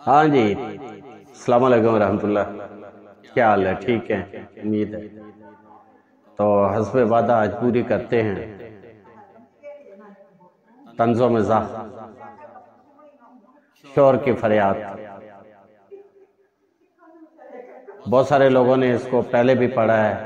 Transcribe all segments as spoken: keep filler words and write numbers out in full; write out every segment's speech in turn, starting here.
हाँ जी, अस्सलाम वालेकुम रहमतुल्लाह। क्या हाल है? ठीक है, उम्मीद है। तो हस्बे वादा आज पूरी करते हैं। तंज़ो मज़ाह, शोर की फरियाद। बहुत सारे लोगों ने इसको पहले भी पढ़ा है,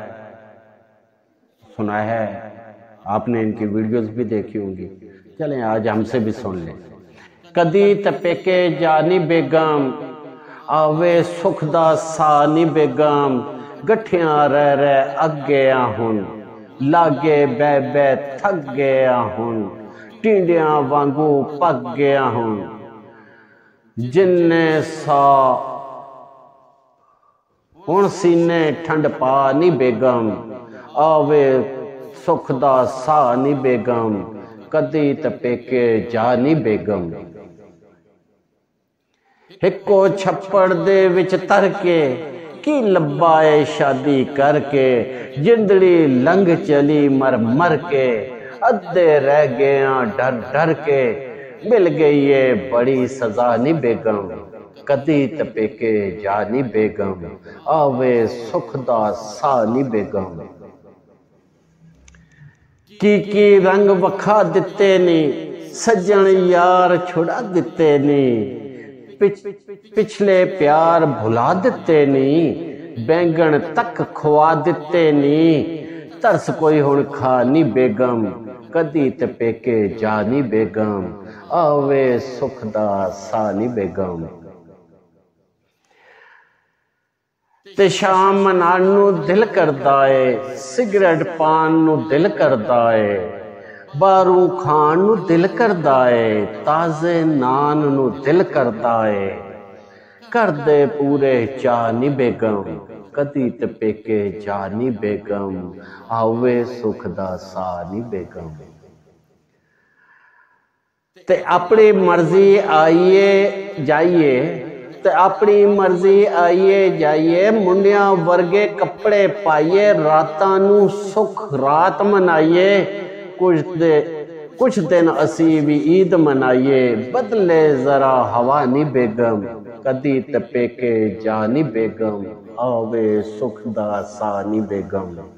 सुना है, आपने इनकी वीडियोस भी देखी होंगी। चलें आज हमसे भी सुन लें। कदी तपेके जानी बेगम, आवे सुख दा सानी बेगम, गठियां रह रह अग गया हुन, लागे बह बह थक गया हुन, टिंडियां वांगू पक गया हुन, जिन्ने सा हुण सीने ठंड पा नी बेगम, आवे सुख दा सा नी बेगम, कदी तपेके जानी बेगम। हिको छप्पड़ दे विच तर के की लब्बाए शादी करके, जिंदड़ी लंघ चली मर मर के, अद्धे रह गया डर डर के, मिल गई है बड़ी सजा नी बेगम, कदी तपेके जानी बेगम, आवे सुख दा सा नी बेगम। की की रंग वखा दिते नी, सज्जन यार छुड़ा दिते नी, पिछ, पिछले प्यार भुला दिते नी, बैंगन तक खुआ दिते नी, तरस कोई हुण खा नी बेगम, कदी तपेके जानी बेगम, आवे सुख दा सा नी बेगम। ते शाम मनाण नू दिल करदा है, सिगरेट पान नू दिल करदा है, बारू खान नू दिल करदा है, ताजे नान नू दिल करदा है, कर दे पूरे चानी बेगम, कदी तपेके जानी बेगम, आवे सुख दा सानी बेगम। ते अपनी मर्जी आइए जाइए, ते अपनी मर्जी आइए जाइए, मुंडियां वर्गे कपड़े पाइए, रातां नू सुख रात मनाइए, कुछ दे कुछ दिन असी भी ईद मनाइए, बदले जरा हवा नी बेगम, कदी तपेके जानी बेगम, आवे सुख दा सानी बेगम।